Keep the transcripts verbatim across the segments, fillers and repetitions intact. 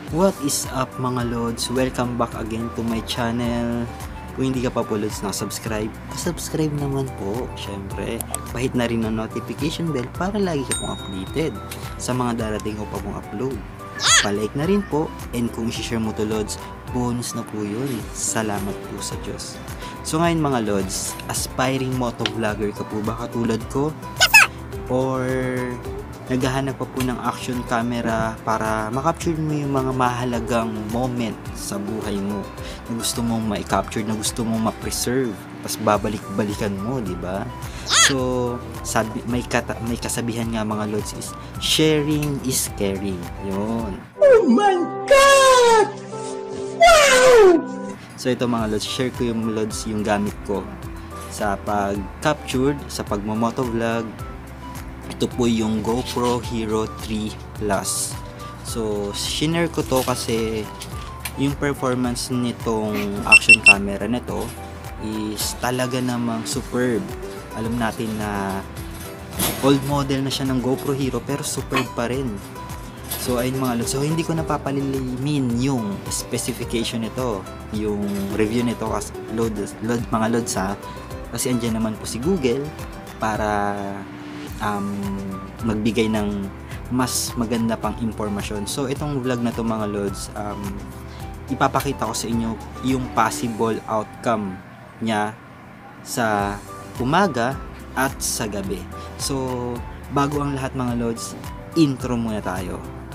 What is up mga lods? Welcome back again to my channel. Kung hindi ka pa po lods na-subscribe, subscribe naman po. Syempre, pahit na rin ang notification bell para lagi ka pong updated sa mga darating ko pa pong upload. Pa-like na rin po, and kung i-share mo to lods, bonus na po yun. Salamat po sa Diyos. So ngayon mga lods, aspiring motovlogger ka po ba katulad ko? Or naghahanap pa po ng action camera para makapture mo yung mga mahalagang moment sa buhay mo na gusto mong ma-capture, na gusto mong ma-preserve, tapos babalik-balikan mo, di ba? So, sabi, may, kata, may kasabihan nga mga lods is, sharing is caring. Yun. Oh my God! Wow! So, ito mga lods, share ko yung lods yung gamit ko sa pag-captured, sa pag-motovlog. Ito po yung GoPro Hero three Plus. So, shinare ko to kasi yung performance nitong action camera nito is talaga namang superb. Alam natin na old model na siya ng GoPro Hero pero superb pa rin. So, ayun mga lods. So, hindi ko napapalilimin yung specification nito, yung review nito kasi load, load mga lods ha. Kasi andyan naman po si Google para Um, magbigay ng mas maganda pang impormasyon. So itong vlog na to mga lods, um, ipapakita ko sa inyo yung possible outcome niya sa umaga at sa gabi. So bago ang lahat mga lods, intro muna tayo.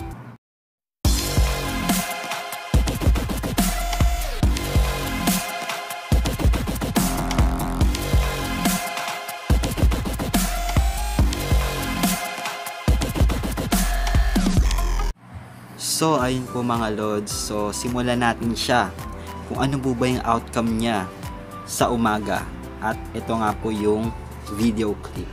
So, ayun po mga lods. So, simulan natin siya. Kung ano po ba yung outcome niya sa umaga. At ito nga po yung video clip.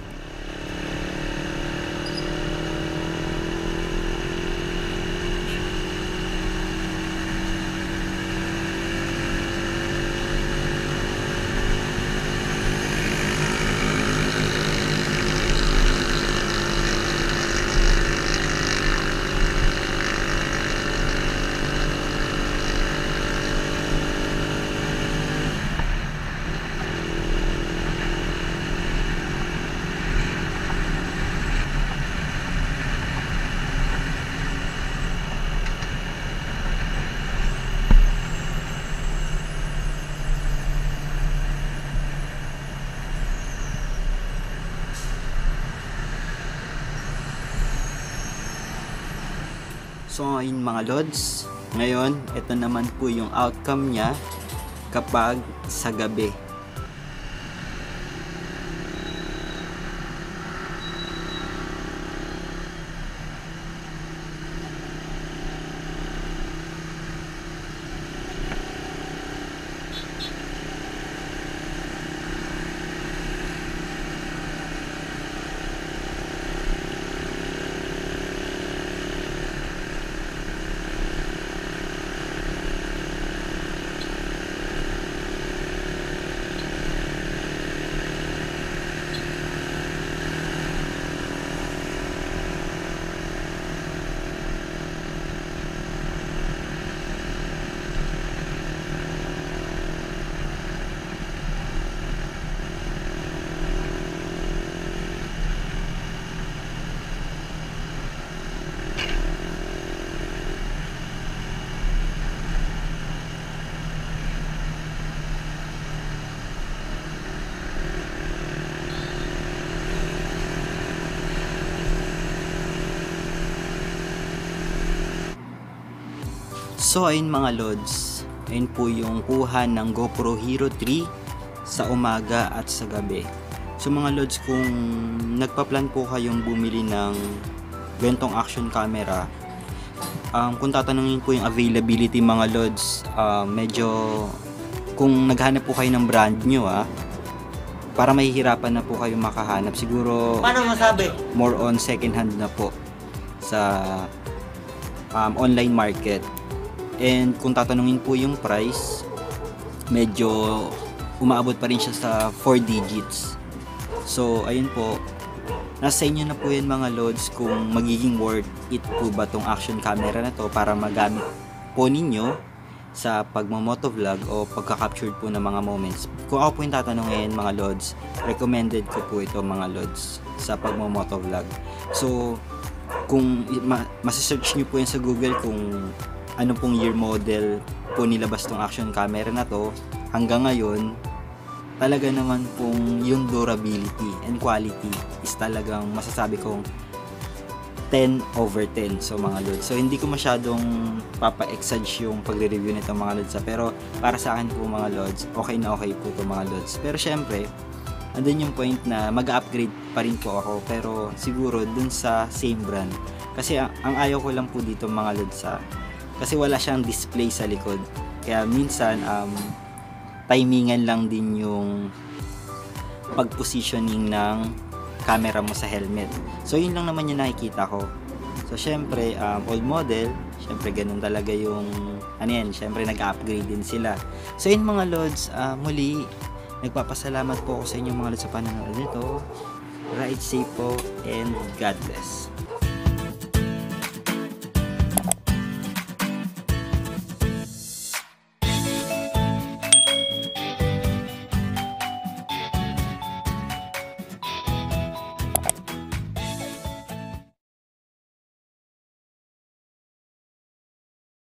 So ayun mga lods, ngayon ito naman po yung outcome niya kapag sa gabi. So ayun mga lods, ayun po yung kuha ng GoPro Hero three sa umaga at sa gabi. So mga lods, kung nagpa-plan po kayong bumili ng gantong action camera, um, kung tatanungin po yung availability mga lods, uh, medyo kung naghanap po kayo ng brand new ah, para mahihirapan na po kayo makahanap. Siguro Paano masabi? more on second hand na po sa um, online market. And kung tatanungin po yung price, medyo umaabot pa rin siya sa four digits. So ayun po, nasa inyo na po yan mga lods kung magiging worth it po ba tong action camera na to para magamit po ninyo sa pagmamotovlog o pagka-capture po ng mga moments. Kung ako po yung tatanungin mga lods, recommended ko po ito mga lods sa pagmamotovlog. So, kung ma- masisearch nyo po yan sa Google kung ano pong year model po nilabas tong action camera na to, hanggang ngayon, talaga naman pong yung durability and quality is talagang masasabi kong ten over ten. So mga lods, so hindi ko masyadong papa-exage yung pagre-review nito mga lods, pero para sa akin po mga lods, okay na okay po to mga lods. Pero syempre, andun yung point na mag-upgrade pa rin po ako, pero siguro dun sa same brand. Kasi ang, ang ayaw ko lang po dito mga lods sa kasi wala siyang display sa likod. Kaya minsan um, timingan lang din yung pag-positioning ng camera mo sa helmet. So yun lang naman yung nakikita ko. So syempre um, old model, syempre ganun talaga yung ano yan, syempre nag-upgrade din sila. So yun mga lods, uh, muli nagpapasalamat po ako sa inyo mga lods sa panonood nito. Ride safe po and God bless.